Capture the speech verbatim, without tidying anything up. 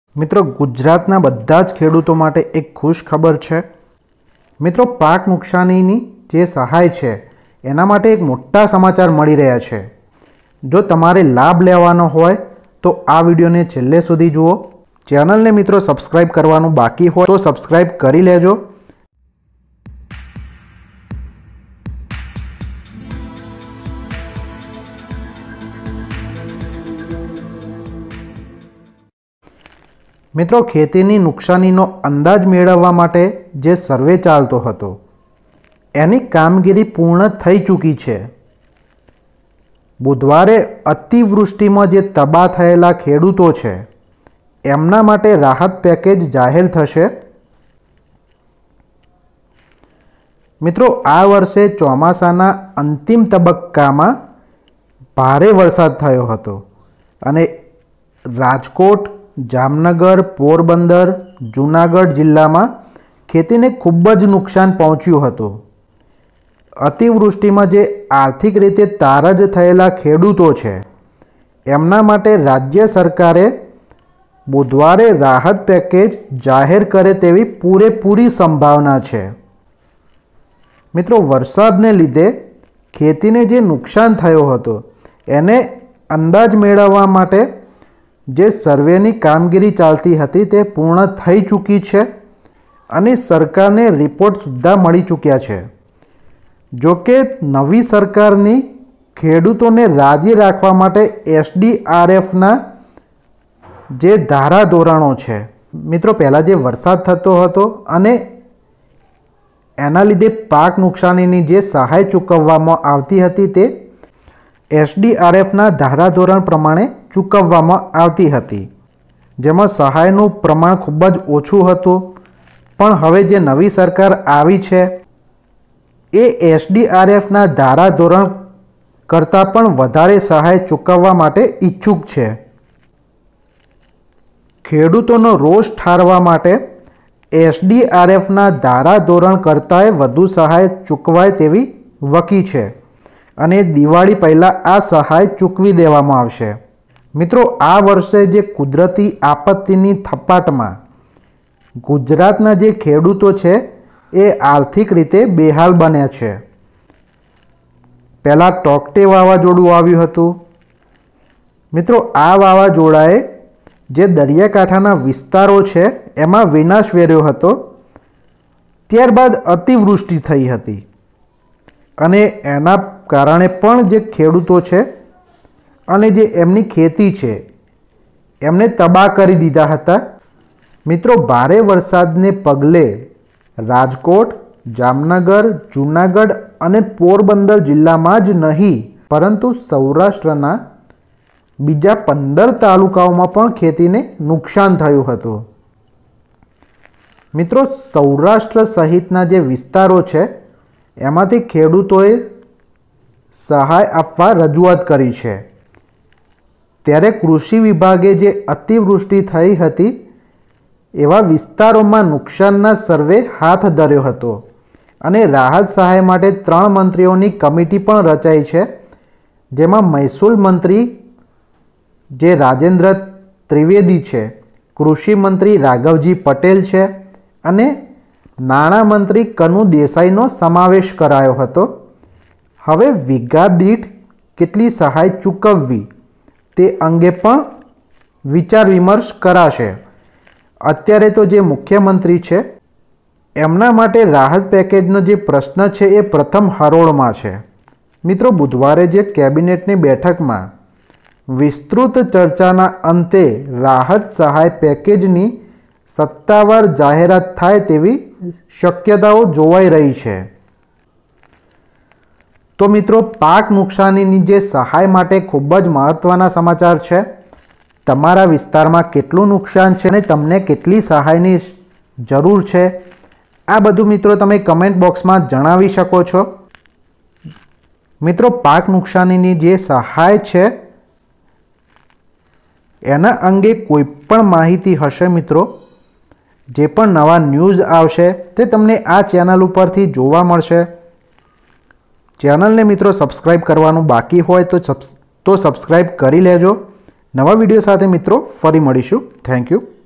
मित्रों गुजरातना बधा ज खेडूतो माटे एक खुश खबर है। मित्रों पाक नुकसानीनी जे सहाय है एना माटे एक मोटा समाचार मळी रह्या छे। जो तमारे लाभ लेवानो होय तो आ विडियोने छेल्ले सुधी जुओ। चेनल ने मित्रों सब्सक्राइब करवानुं बाकी होय तो सब्सक्राइब करी लेजो। मित्रों खेतीनी नुकसानीनो अंदाज मेळववा माटे जे सर्वे चालतो हतो एनी कामगीरी पूर्ण थई चूकी छे। बुधवारे अतिवृष्टिमां जे तबाह थयेला खेडूतो छे एमना माटे राहत पेकेज जाहेर थशे। मित्रों आ वर्षे चोमासाना अंतिम तबक्कामां भारे वरसाद थयो हतो अने राजकोट, जामनगर, पोरबंदर, जूनागढ़ जिल्ला में खेती ने खूब ज नुकसान पहोंच्युं हतुं। अतिवृष्टि में जे आर्थिक रीते तारज थयेला खेडूतो छे एमना माटे राज्य सरकारे बुधवारे राहत पेकेज जाहेर करे तेवी पूरेपूरी संभावना छे। मित्रों वरसादने लीधे खेती ने जे नुकसान थयो हतो एने अंदाज मेळववा माटे जे सर्वेनी कामगीरी चालती हती ते पूर्ण थई चूकी छे अने सरकारने रिपोर्ट सुद्धा मळी चूक्या छे। जो के नवी सरकारनी खेडूतोने राजी राखवा माटे एसडीआरएफ ना जे धारा धोरणों छे। मित्रों पहला जे वरसाद थतो हतो अने एना लीधे पाक नुकसानीनी जे सहाय चूकववामां आवती हती ते एसडीआरएफ ना धारा धोरण प्रमाणे चूकववामां आवती हती, जेमां सहायनुं प्रमाण खूब ज ओछुं हतुं। पण हवे जे नवी सरकार आवी छे ए एसडीआरएफ ना धारा धोरण करता पण वधारे सहाय चूकववा माटे इच्छुक छे। खेडूतोनो रोष ठारवा माटे एसडीआरएफ ना धारा धोरण करतांय वधु सहाय चूकवाय तेवी वकी छे अने दिवाળી पहला आ सहाय चूकवी देवामां आवशे। मित्रों आ वर्षे जे कुदरती आपत्तिनी थपाटमां गुजरातना जे खेडूतो छे ए आर्थिक रीते बेहाल बन्या छे। पहला टोकटे वावाजोडुं आव्युं हतुं। मित्रों आ वावाजोडाए जे दरियाकांठाना विस्तारो छे एमां विनाश वेर्यो हतो। त्यारबाद अतिवृष्टि थई हती अने एना कारणे पण जे खेडूतो छे अने जे एमनी खेती छे एमने तबाह करी दीधा हता। मित्रों भारे वरसादने पगले राजकोट, जामनगर, जूनागढ़ अने पोरबंदर जिल्लामां ज नहीं परंतु सौराष्ट्रना बीजा पंदर तालुकाओमां पण खेतीने नुकसान थयुं हतुं। मित्रों सौराष्ट्र सहितना जे विस्तारो छे एमांथी खेडूतोए सहाय आपवा रजूआत करी छे। त्यारे कृषि विभागे जे अतिवृष्टि थई हती एवा विस्तारोमां नुकसानना सर्वे हाथ धर्यो हतो अने राहत सहाय माटे त्रण मंत्रीओनी कमिटी पण रचाई छे, जेमां महसूल मंत्री जे राजेन्द्र त्रिवेदी छे, कृषि मंत्री राघवजी पटेल छे अने नाणां मंत्री कनु देसाईनो समावेश करायो हतो। हवे वीघा दीठ केटली सहाय चूकववी ते अंगे पण विचार विमर्श कराशे। अत्यारे तो जे मुख्यमंत्री छे एमना माटे राहत पेकेजनो जे प्रश्न छे ए प्रथम हरोळमां छे। मित्रों बुधवारे जे केबिनेटनी बेठकमां विस्तृत चर्चाना अंते राहत सहाय पेकेजनी सत्तावार जाहेरात थाय तेवी शक्यताओ जोवाई रही छे। तो मित्रों पाक नुकसानीनी जे सहाय माटे खूब ज महत्वना समाचार छे। तमारा विस्तारमां केटलुं नुकसान छे ने तमने केटली सहायनी जरूर छे आ बधुं मित्रों तमे कमेंट बॉक्समां जणावी शको छो। मित्रों पाक नुकसानीनी जे सहाय छे एना अंगे कोईपण माहिती हशे मित्रों जे पण नवा न्यूज आवशे ते तमने आ चेनल उपरथी जोवा मळशे। चेनल ने मित्रों सब्सक्राइब करवानुं बाकी होय तो तो सब्सक्राइब करी लेजो। नवा विडियो साथे मित्रों फरी मळीशुं। Thank you.